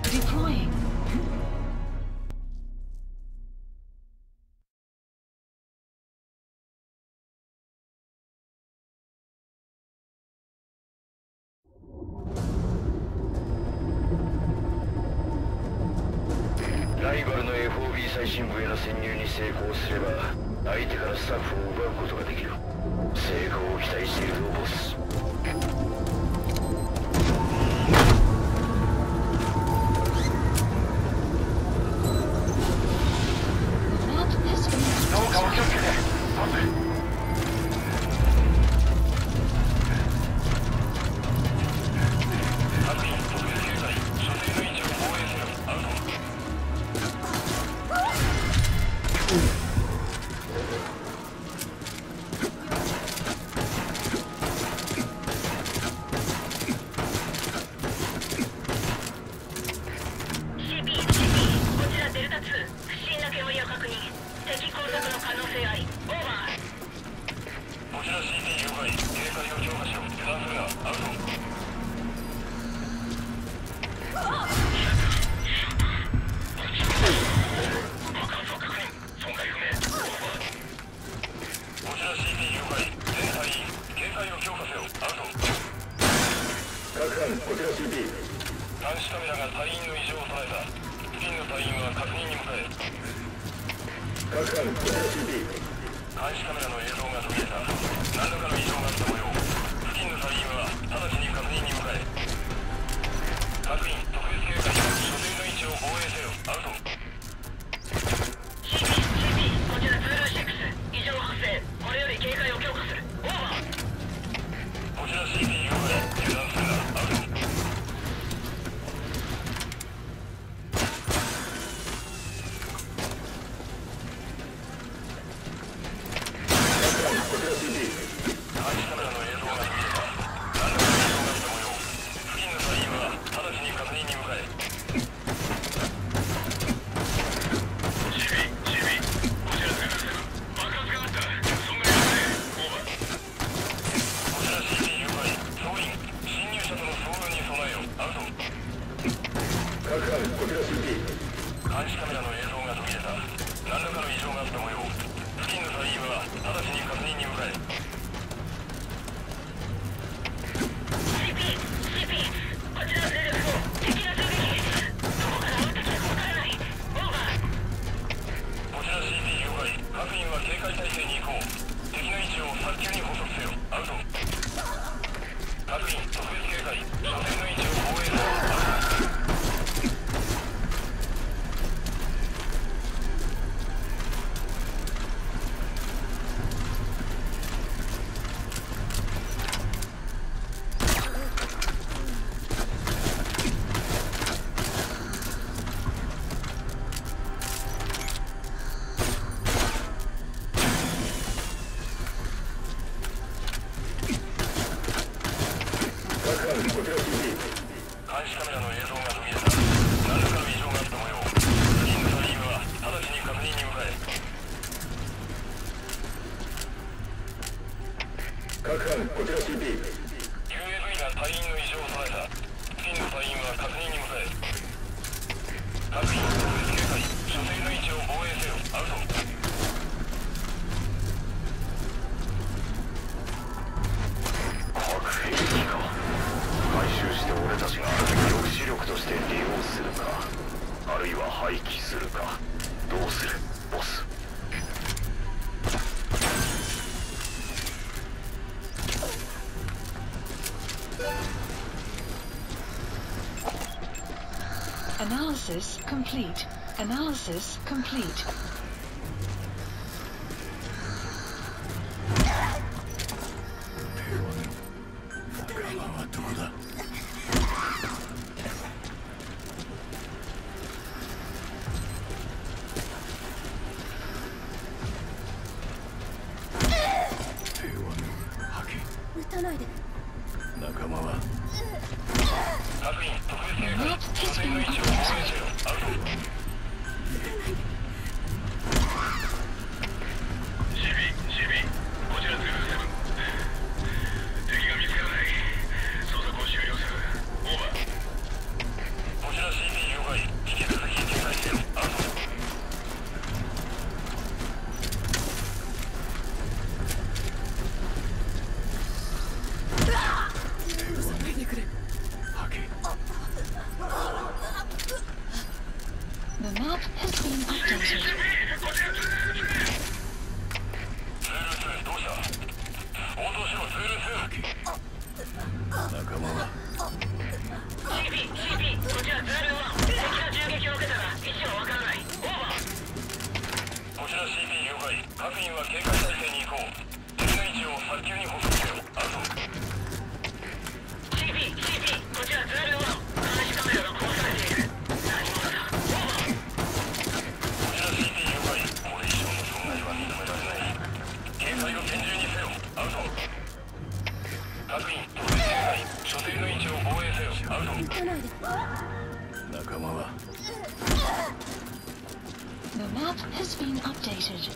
Deploying. ライバルの FOB 最深部への潜入に成功すれば相手からスタッフを奪うことができる。成功を期待しているぞボス。どうかお気をつけてボス。監視カメラが隊員の異常を捉えた。付近の隊員は確認に向かえ。各班こちら CP。監視カメラの映像が途切れた。何らかの異常があった模様。付近の隊員は直ちに確認に向かえ。各員特別警戒。所定の位置を防衛せよ。アウト。CP こちらズール6。異常発生。これより警戒を強化する。オーバー。こちら CP 了解。油断するな。アウト。監視カメラの映像が途切れた。何らかの異常があった模様。付近の隊員は直ちに確認に向かえ。CP こちら0-4。敵の襲撃。どこから撃ってきたかわからない。オーバー。こちら CP 了解。各員は警戒態勢に移行。敵の位置を早急に捕捉せよ。アウト。各員特別警戒。所定の位置を防衛せよ。アウト。監視カメラの映像が途切れた。何らかの異常があった模様。付近の隊員は直ちに確認に向かえ。各班こちら CP。 UAV が隊員の異常を捉えた。付近の隊員は確認に向かえ。各員特別警戒。所定の位置を防衛せよ。アウト。回収して俺たちが抑止力として利用するか、あるいは廃棄するか、どうするボス。 Analysis complete. Analysis complete. 撃たないで。 仲間は各員特別警戒。所定の位置を防衛せよ。アウト。CB こちらズール7。敵が見つからない。捜索を終了する。オーバー。こちら CB 了解。 仲間は The map has been updated.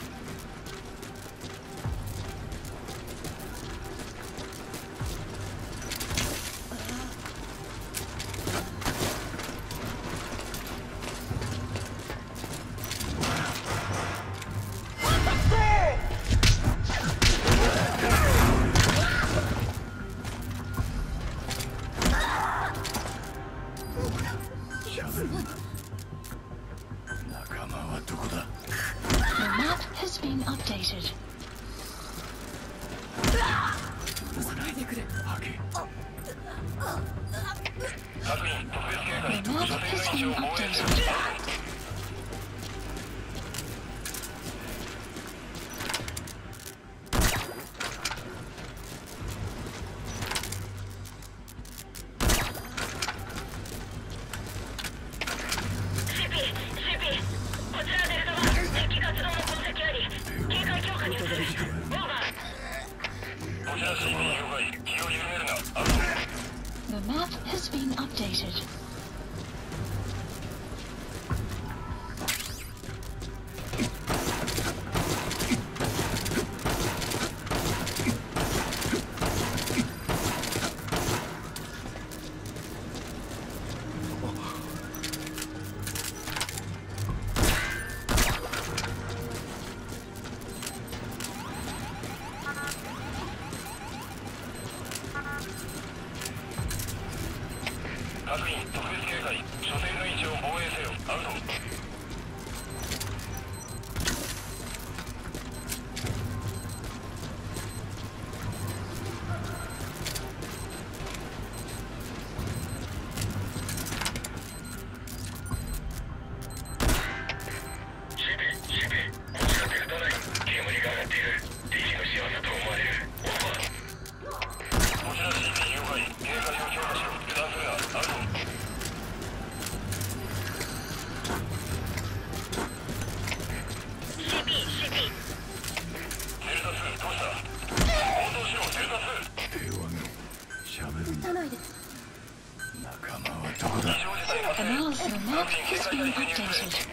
Updated. The map has been updated. The map has been updated. Analysis map has been updated.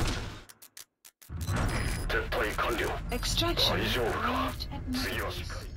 Extraction arrived at Memphis.